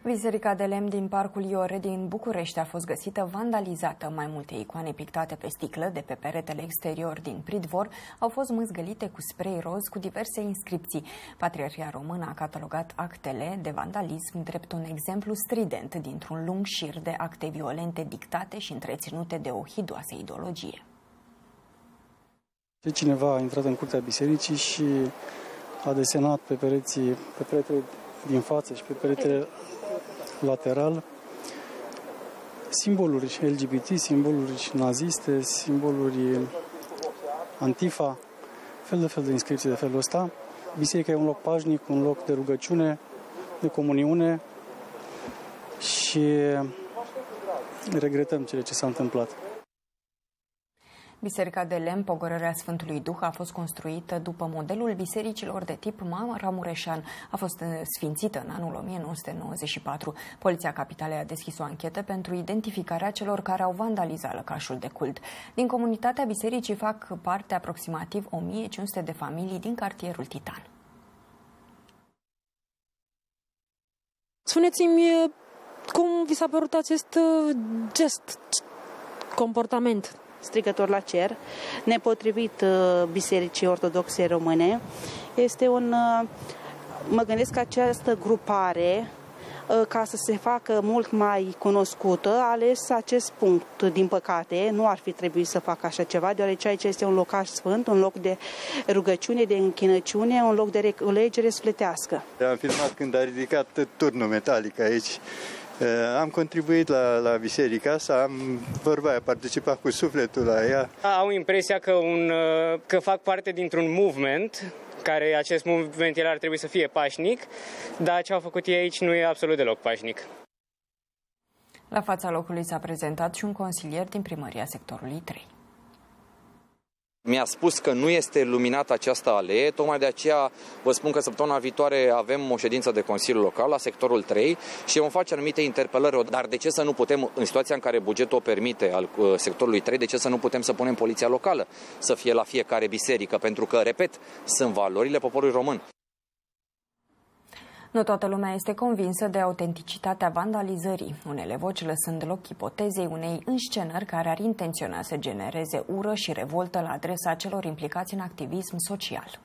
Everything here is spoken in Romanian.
Biserica de lemn din Parcul Iore din București a fost găsită vandalizată. Mai multe icoane pictate pe sticlă de pe peretele exterior din pridvor au fost mâzgălite cu spray roz cu diverse inscripții. Patriarhia Română a catalogat actele de vandalism drept un exemplu strident dintr-un lung șir de acte violente dictate și întreținute de o hidoasă ideologie. Cineva a intrat în curtea bisericii și a desenat pe peretele din față și pe peretele lateral simboluri LGBT, simboluri naziste, simboluri Antifa, fel de inscripții de felul ăsta. Biserica e un loc pașnic, un loc de rugăciune, de comuniune și regretăm cele ce s-a întâmplat. Biserica de lemn Pogorârea Sfântului Duh a fost construită după modelul bisericilor de tip Maramureșan. A fost sfințită în anul 1994. Poliția Capitalei a deschis o anchetă pentru identificarea celor care au vandalizat lăcașul de cult. Din comunitatea bisericii fac parte aproximativ 1500 de familii din cartierul Titan. Spuneți-mi cum vi s-a părut acest gest, comportament? Strigător la cer, nepotrivit Bisericii Ortodoxe Române. Este mă gândesc că această grupare, ca să se facă mult mai cunoscută, a ales acest punct. Din păcate, nu ar fi trebuit să facă așa ceva, deoarece aici este un locaș sfânt, un loc de rugăciune, de închinăciune, un loc de reculegere sufletească. Am filmat când a ridicat turnul metalic aici. Am contribuit la biserica asta, am participat cu sufletul la ea. Au impresia că fac parte dintr-un movement, care acest movement el ar trebui să fie pașnic, dar ce au făcut ei aici nu e absolut deloc pașnic. La fața locului s-a prezentat și un consilier din primăria sectorului 3. Mi-a spus că nu este luminată această alee, tocmai de aceea vă spun că săptămâna viitoare avem o ședință de Consiliul Local la sectorul 3 și vom face anumite interpelări. Dar de ce să nu putem, în situația în care bugetul o permite al sectorului 3, de ce să nu putem să punem poliția locală să fie la fiecare biserică? Pentru că, repet, sunt valorile poporului român. Nu toată lumea este convinsă de autenticitatea vandalizării. Unele voci lăsând loc ipotezei unei înscenări care ar intenționa să genereze ură și revoltă la adresa celor implicați în activism social.